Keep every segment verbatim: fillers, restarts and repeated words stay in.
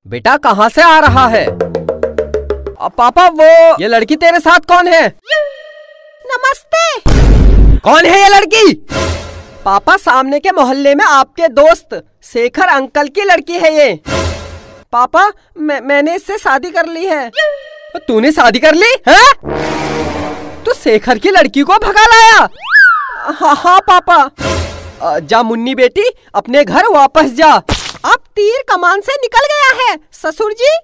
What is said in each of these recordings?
बेटा कहाँ से आ रहा है? आ, पापा वो ये लड़की तेरे साथ कौन है? नमस्ते। कौन है ये लड़की? पापा सामने के मोहल्ले में आपके दोस्त शेखर अंकल की लड़की है ये। पापा मैं मैंने इससे शादी कर ली है। तूने शादी कर ली है? तू शेखर की लड़की को भगा लाया? हाँ हाँ पापा। जा मुन्नी बेटी अपने घर वापस जा। अब तीर कमान से निकल गया है ससुर जी।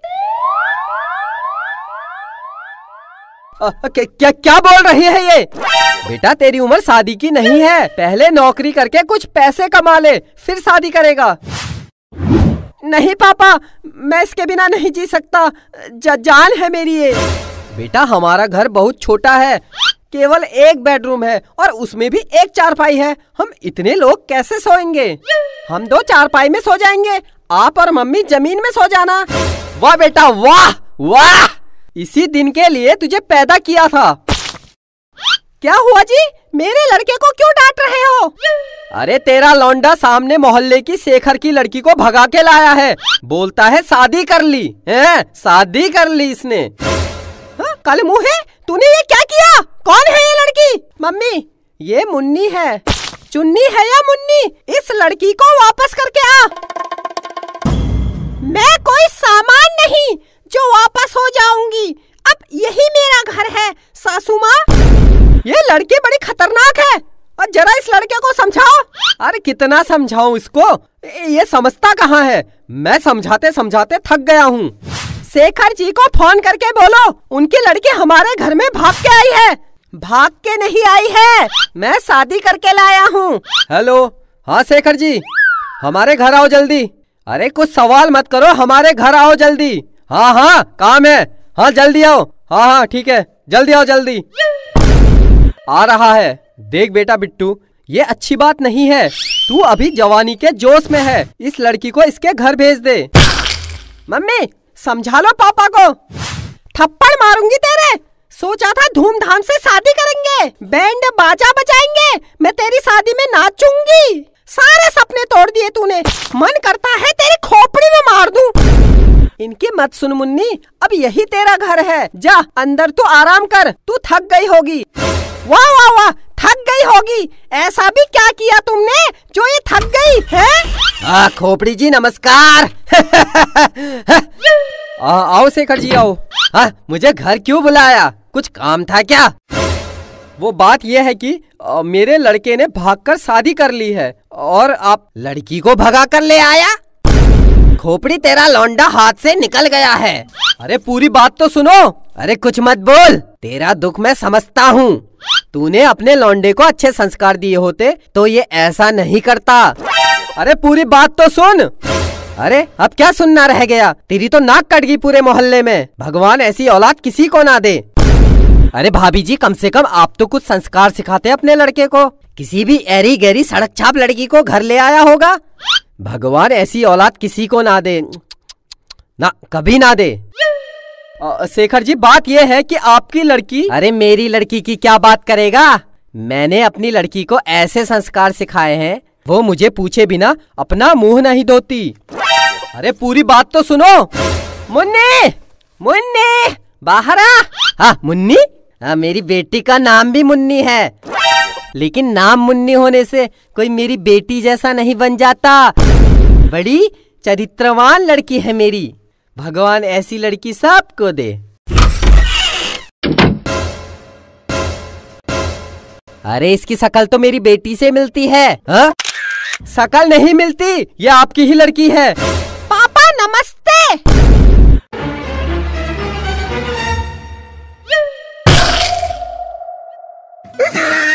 आ, क्या, क्या क्या बोल रही है ये? बेटा तेरी उम्र शादी की नहीं है, पहले नौकरी करके कुछ पैसे कमा ले फिर शादी करेगा। नहीं पापा मैं इसके बिना नहीं जी सकता, ज, जान है मेरी ये। बेटा हमारा घर बहुत छोटा है, केवल एक बेडरूम है और उसमें भी एक चारपाई है। हम इतने लोग कैसे सोएंगे? हम दो चारपाई में सो जाएंगे, आप और मम्मी जमीन में सो जाना। वाह बेटा वाह वाह, इसी दिन के लिए तुझे पैदा किया था। क्या हुआ जी, मेरे लड़के को क्यों डांट रहे हो? अरे तेरा लौंडा सामने मोहल्ले की शेखर की लड़की को भगा के लाया है, बोलता है शादी कर ली है, शादी कर ली इसने। हाँ, कल मुँहे तूने ये क्या किया? कौन है ये लड़की? मम्मी ये मुन्नी है। चुन्नी है या मुन्नी? इस लड़की को वापस करके आ। मैं कोई सामान नहीं जो वापस हो जाऊंगी, अब यही मेरा घर है सासू माँ। ये लड़की बड़ी खतरनाक है और जरा इस लड़के को समझाओ। अरे कितना समझाऊं इसको, ये समझता कहाँ है। मैं समझाते समझाते थक गया हूँ। शेखर जी को फोन करके बोलो उनकी लड़की हमारे घर में भाग के आई है। भाग के नहीं आई है, मैं शादी करके लाया हूँ। हेलो हाँ शेखर जी, हमारे घर आओ जल्दी। अरे कुछ सवाल मत करो, हमारे घर आओ जल्दी। हाँ हाँ काम है, हाँ जल्दी आओ। हाँ हाँ ठीक है जल्दी आओ जल्दी। आ रहा है। देख बेटा बिट्टू ये अच्छी बात नहीं है, तू अभी जवानी के जोश में है, इस लड़की को इसके घर भेज दे। मम्मी समझा लो पापा को, थप्पड़ मारूंगी तेरे। सोचा था धूमधाम से शादी करेंगे, बैंड बाजा बजाएंगे, मैं तेरी शादी में नाचूंगी। सारे सपने तोड़ दिए तूने, मन करता है तेरी खोपड़ी में मार दूं। इनकी मत सुन मुन्नी, अब यही तेरा घर है, जा अंदर तू आराम कर, तू थक गई होगी। वाह वाह वाह, थक गई होगी, ऐसा भी क्या किया तुमने जो ये थक गई है? आ, खोपड़ी जी नमस्कार। आ, आओ शेखर जी आओ। आ, मुझे घर क्यों बुलाया, कुछ काम था क्या? वो बात यह है कि आ, मेरे लड़के ने भागकर शादी कर ली है और आप लड़की को भगा कर ले आया। खोपड़ी तेरा लौंडा हाथ से निकल गया है। अरे पूरी बात तो सुनो। अरे कुछ मत बोल, तेरा दुख मैं समझता हूँ। तूने अपने लौंडे को अच्छे संस्कार दिए होते तो ये ऐसा नहीं करता। अरे पूरी बात तो सुन। अरे अब क्या सुनना रह गया, तेरी तो नाक कट गई पूरे मोहल्ले में। भगवान ऐसी औलाद किसी को ना दे। अरे भाभी जी कम से कम आप तो कुछ संस्कार सिखाते अपने लड़के को, किसी भी ऐरी गहरी सड़क छाप लड़की को घर ले आया होगा। भगवान ऐसी औलाद किसी को ना दे, ना कभी ना दे। शेखर जी बात यह है कि आपकी लड़की। अरे मेरी लड़की की क्या बात करेगा, मैंने अपनी लड़की को ऐसे संस्कार सिखाए हैं वो मुझे पूछे बिना अपना मुंह नहीं धोती। अरे पूरी बात तो सुनो। मुन्नी मुन्नी बाहर आ। हाँ मुन्नी, हाँ मेरी बेटी का नाम भी मुन्नी है, लेकिन नाम मुन्नी होने से कोई मेरी बेटी जैसा नहीं बन जाता। बड़ी चरित्रवान लड़की है मेरी, भगवान ऐसी लड़की सबको दे। अरे इसकी शकल तो मेरी बेटी से मिलती है। हा? शकल नहीं मिलती, ये आपकी ही लड़की है। पापा नमस्ते। Yeah!